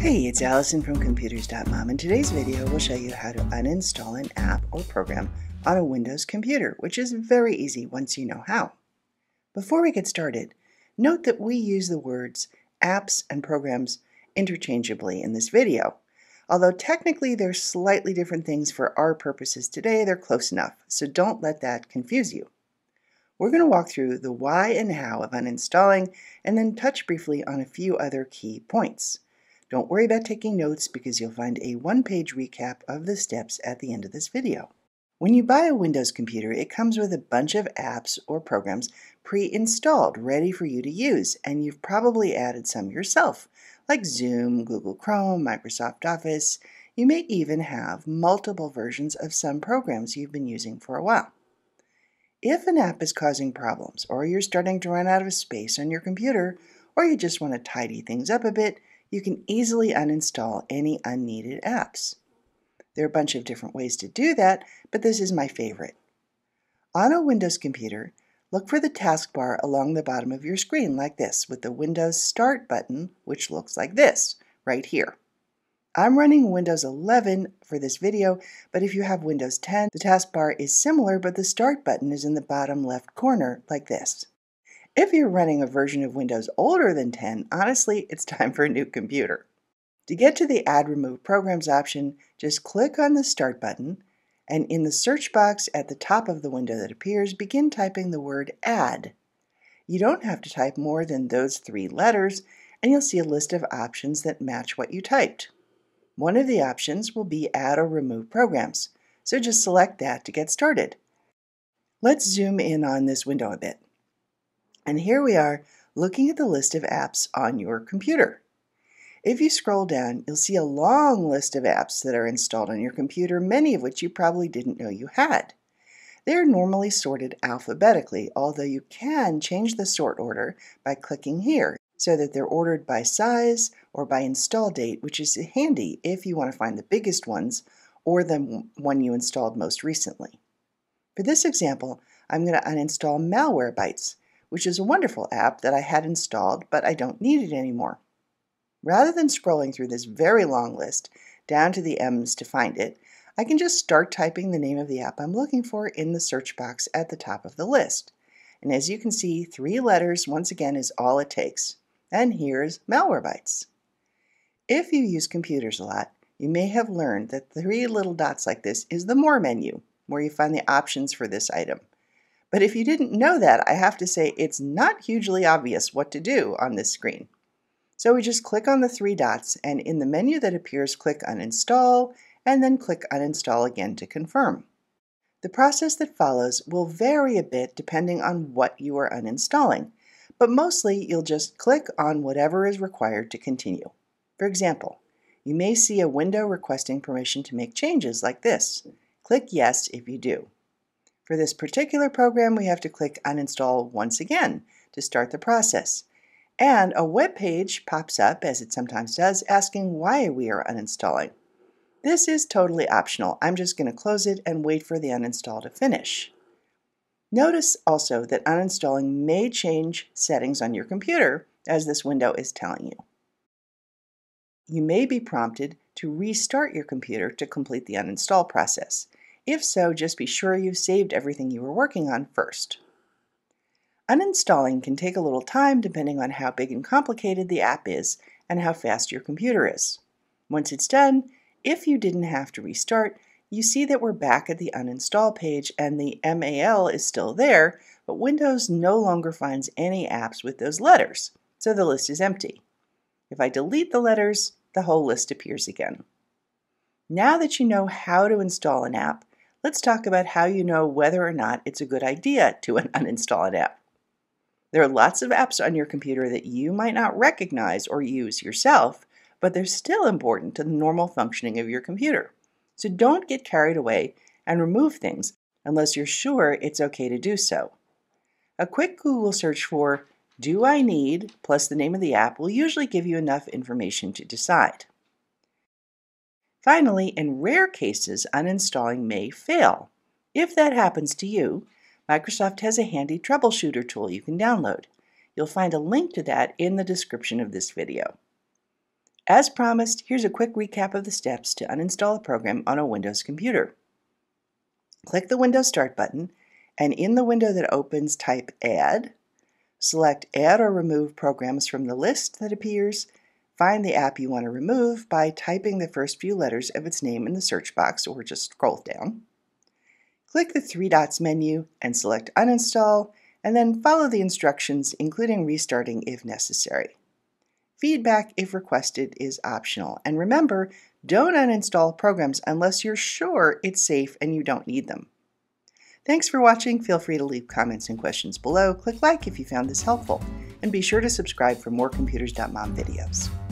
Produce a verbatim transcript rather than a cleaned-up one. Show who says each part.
Speaker 1: Hey, it's Allison from Computers dot mom, and today's video will show you how to uninstall an app or program on a Windows computer, which is very easy once you know how. Before we get started, note that we use the words apps and programs interchangeably in this video. Although technically they're slightly different things for our purposes today, they're close enough, so don't let that confuse you. We're going to walk through the why and how of uninstalling and then touch briefly on a few other key points. Don't worry about taking notes because you'll find a one-page recap of the steps at the end of this video. When you buy a Windows computer, it comes with a bunch of apps or programs pre-installed, ready for you to use, and you've probably added some yourself, like Zoom, Google Chrome, Microsoft Office. You may even have multiple versions of some programs you've been using for a while. If an app is causing problems, or you're starting to run out of space on your computer, or you just want to tidy things up a bit, you can easily uninstall any unneeded apps. There are a bunch of different ways to do that, but this is my favorite. On a Windows computer, look for the taskbar along the bottom of your screen like this, with the Windows Start button, which looks like this, right here. I'm running Windows eleven for this video, but if you have Windows ten, the taskbar is similar, but the Start button is in the bottom left corner like this. If you're running a version of Windows older than ten, honestly, it's time for a new computer. To get to the Add Remove Programs option, just click on the Start button, and in the search box at the top of the window that appears, begin typing the word Add. You don't have to type more than those three letters, and you'll see a list of options that match what you typed. One of the options will be Add or Remove Programs, so just select that to get started. Let's zoom in on this window a bit. And here we are looking at the list of apps on your computer. If you scroll down, you'll see a long list of apps that are installed on your computer, many of which you probably didn't know you had. They are normally sorted alphabetically, although you can change the sort order by clicking here so that they're ordered by size or by install date, which is handy if you want to find the biggest ones or the one you installed most recently. For this example, I'm going to uninstall Malwarebytes, which is a wonderful app that I had installed, but I don't need it anymore. Rather than scrolling through this very long list down to the M's to find it, I can just start typing the name of the app I'm looking for in the search box at the top of the list. And as you can see, three letters once again is all it takes. And here's Malwarebytes. If you use computers a lot, you may have learned that three little dots like this is the More menu, where you find the options for this item. But if you didn't know that, I have to say it's not hugely obvious what to do on this screen. So we just click on the three dots, and in the menu that appears, click Uninstall, and then click Uninstall again to confirm. The process that follows will vary a bit depending on what you are uninstalling, but mostly you'll just click on whatever is required to continue. For example, you may see a window requesting permission to make changes like this. Click Yes if you do. For this particular program, we have to click Uninstall once again to start the process. And a web page pops up, as it sometimes does, asking why we are uninstalling. This is totally optional. I'm just going to close it and wait for the uninstall to finish. Notice also that uninstalling may change settings on your computer, as this window is telling you. You may be prompted to restart your computer to complete the uninstall process. If so, just be sure you've saved everything you were working on first. Uninstalling can take a little time depending on how big and complicated the app is and how fast your computer is. Once it's done, if you didn't have to restart, you see that we're back at the uninstall page and the M A L is still there, but Windows no longer finds any apps with those letters, so the list is empty. If I delete the letters, the whole list appears again. Now that you know how to install an app, let's talk about how you know whether or not it's a good idea to uninstall an app. There are lots of apps on your computer that you might not recognize or use yourself, but they're still important to the normal functioning of your computer. So don't get carried away and remove things unless you're sure it's okay to do so. A quick Google search for "Do I need" plus the name of the app will usually give you enough information to decide. Finally, in rare cases, uninstalling may fail. If that happens to you, Microsoft has a handy troubleshooter tool you can download. You'll find a link to that in the description of this video. As promised, here's a quick recap of the steps to uninstall a program on a Windows computer. Click the Windows Start button, and in the window that opens, type Add. Select Add or Remove Programs from the list that appears. Find the app you want to remove by typing the first few letters of its name in the search box, or just scroll down. Click the three dots menu and select Uninstall, and then follow the instructions, including restarting if necessary. Feedback, if requested, is optional. And remember, don't uninstall programs unless you're sure it's safe and you don't need them. Thanks for watching. Feel free to leave comments and questions below. Click like if you found this helpful. And be sure to subscribe for more computers dot mom videos.